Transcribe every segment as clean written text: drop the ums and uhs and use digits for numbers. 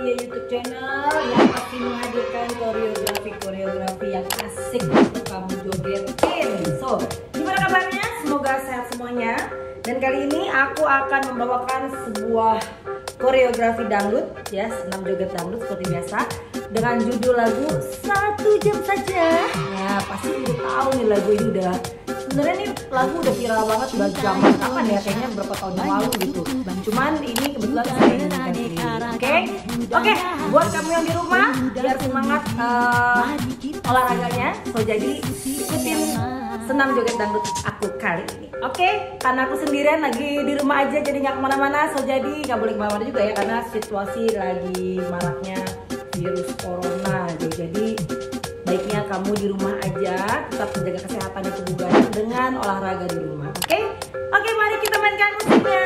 Alia YouTube channel yang pasti menghadirkan koreografi yang asik untuk kamu jogetin. So, gimana kabarnya? Semoga sehat semuanya. Dan kali ini aku akan membawakan sebuah koreografi dangdut, ya, senam joget dangdut seperti biasa, dengan judul lagu 1 jam saja. Nah, pasti udah tahu nih lagu ini udah. Sebenarnya nih lagu udah viral banget, udah zaman kapan ya, kayaknya berapa tahun yang lalu gitu. Cuman ini kebetulan saya nyanyikan sendiri. Oke, buat kamu yang di rumah biar semangat olahraganya, so jadi ikutin senam joget dangdut aku kali ini. Oke, karena aku sendirian lagi di rumah aja, jadi nggak kemana-mana, so jadi nggak boleh kemana-mana juga ya, karena situasi lagi maraknya virus corona. Jadi baiknya kamu di rumah aja, tetap menjaga kesehatan dan kebugaran dengan olahraga di rumah. Oke, mari kita mainkan musiknya.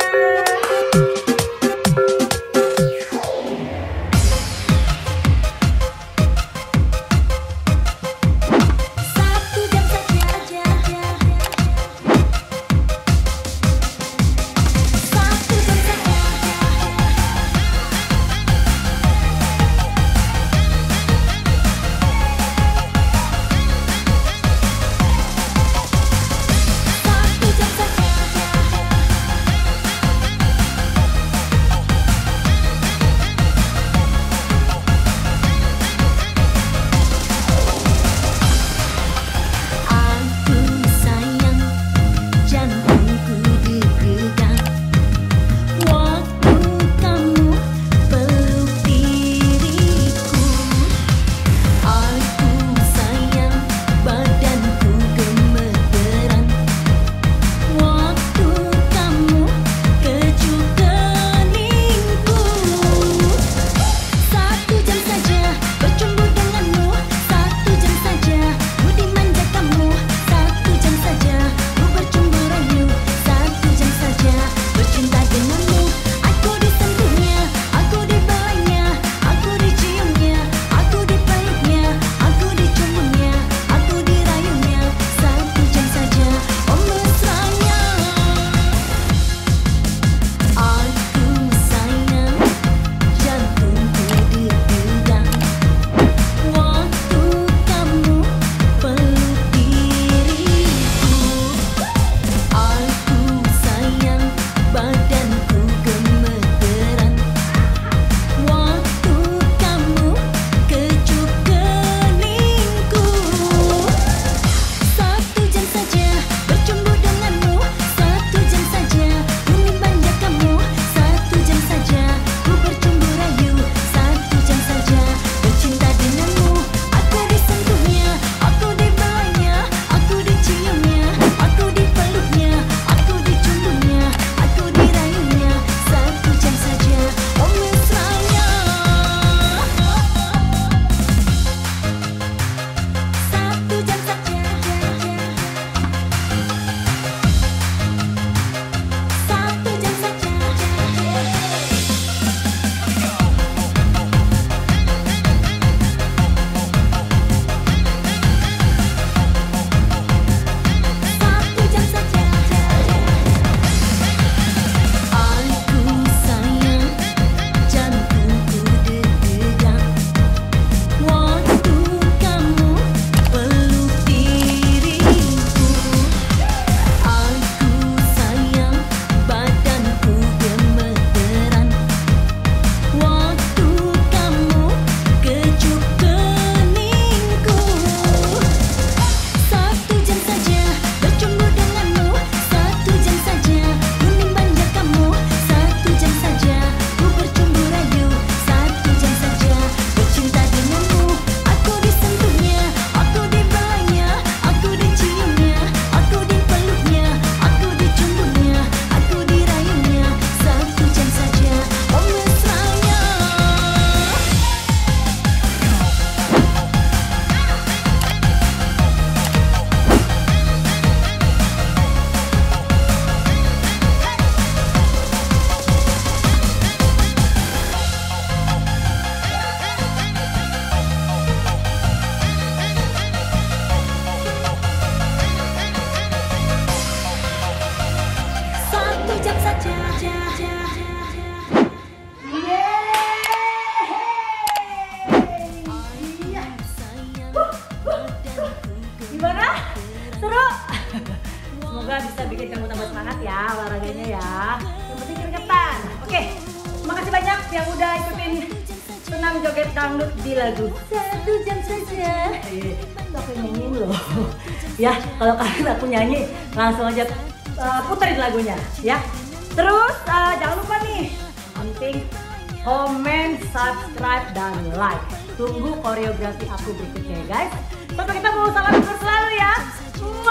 tentang joget dangdut di lagu 1 jam saja. Aku nyanyiin loh. Ya, kalau kalian aku nyanyi langsung aja puterin lagunya ya. Terus jangan lupa nih, penting komen, subscribe, dan like. Tunggu koreografi aku berikutnya guys. Sampai ketemu, salam selalu ya.